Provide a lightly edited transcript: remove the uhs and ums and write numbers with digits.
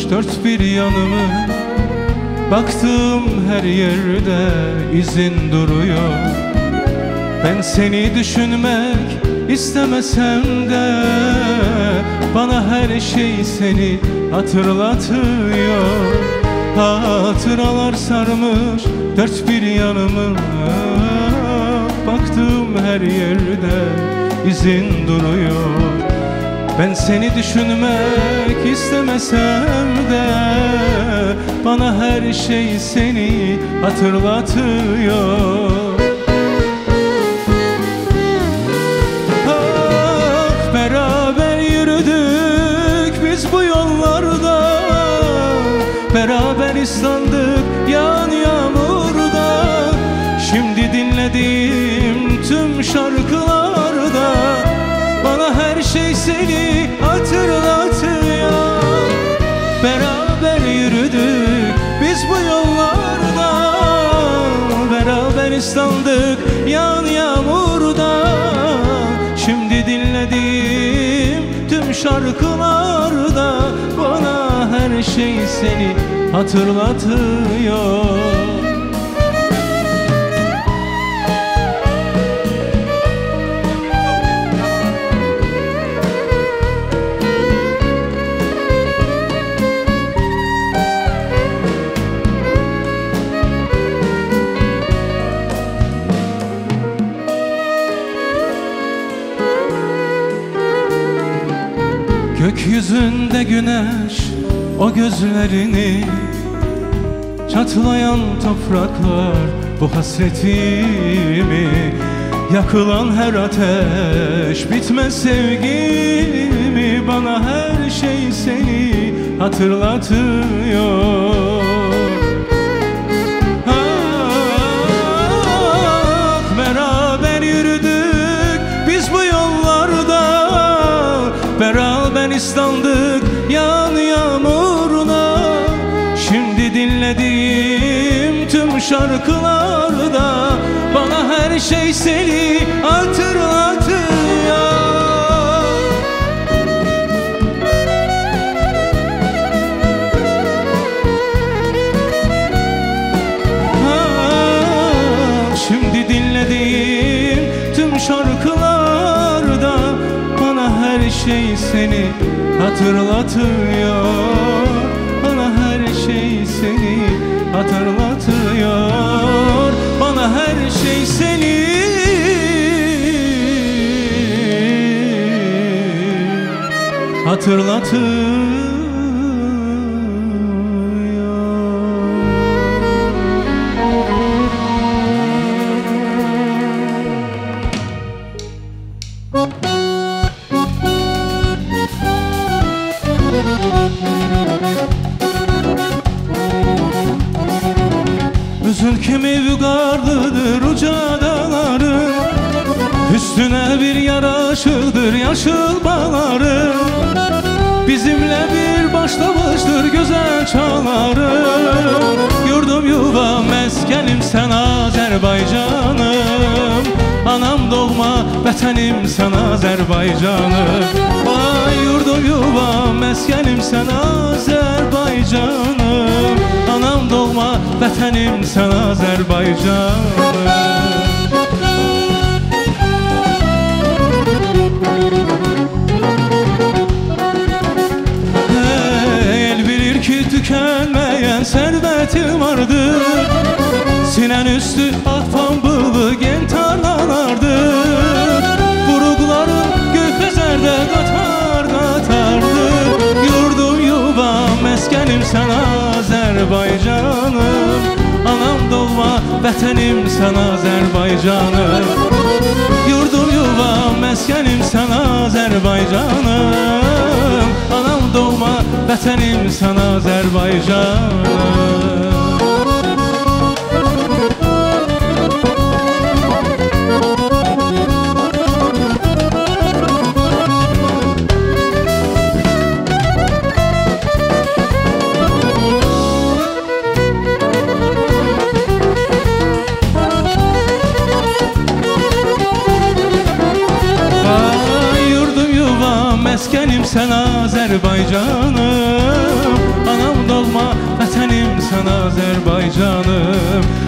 dört bir yanımı. Baktığım her yerde izin duruyor. Ben seni düşünmek istemesem de bana her şey seni hatırlatıyor. Hatıralar sarmış dört bir yanımı. Baktığım her yerde izin duruyor. Ben seni düşünmek istemesem de bana her şey seni hatırlatıyor. Ah, beraber yürüdük biz bu yollarda, beraber ıslandık yağan yağmurda. Şimdi dinlediğim tüm şarkılarda bana her şey seni hatırlatıyor. Beraber yürüdük biz bu yollarda, beraber ıslandık yağan yağmurda. Şimdi dinlediğim tüm şarkılarda bana her şey seni hatırlatıyor. Gökyüzünde güneş o gözlerini, çatlayan topraklar bu hasretimi. Yakılan her ateş bitmez sevgimi. Bana her şey seni hatırlatıyor. Ah, beraber yürüdük biz bu yollarda, beraber ıslandık yağan yağmuruna. Şimdi dinlediğim tüm şarkılarda bana her şey seni hatırlatıyor. Ah, şimdi dinlediğim tüm şarkılarda bana her şey seni hatırlatıyor. Bana her şey seni hatırlatıyor. Bana her şey seni hatırlatıyor. Üzülkemi vügarlıdır uca dağları, üstüne bir yaraşıdır yaşıl bağları. Bizimle bir başlamıştır güzel çağları. Yurdum yuvam meskenim sen Azerbaycanım. Anam doğma vətənim sen Azerbaycanım. Ay yurdum yuvam meskenim sen Azerbaycanım. Anam doğma vətənim sen Azerbaycanım. El bilir ki tükenmeyen servetim vardır. Sinen üstü at pambılı gen tarlalardır. Vurukların gökbezerde qatar qatardır. Yurdum yuvam meskenim sen Azerbaycanım. Anam doğma vətənim sen Azerbaycanım. Yurdum yuvam meskenim sen Azerbaycanım. Anam doğma vətənim sen Azerbaycanım. Meskenim sen Azerbaycanım. Anam sana Azərbaycanım.